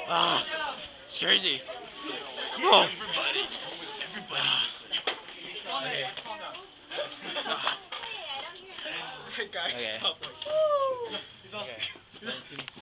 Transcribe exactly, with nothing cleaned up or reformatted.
Ah, it's crazy. Whoa. Everybody. Everybody. Okay. Hey guys, Okay. stop. Okay.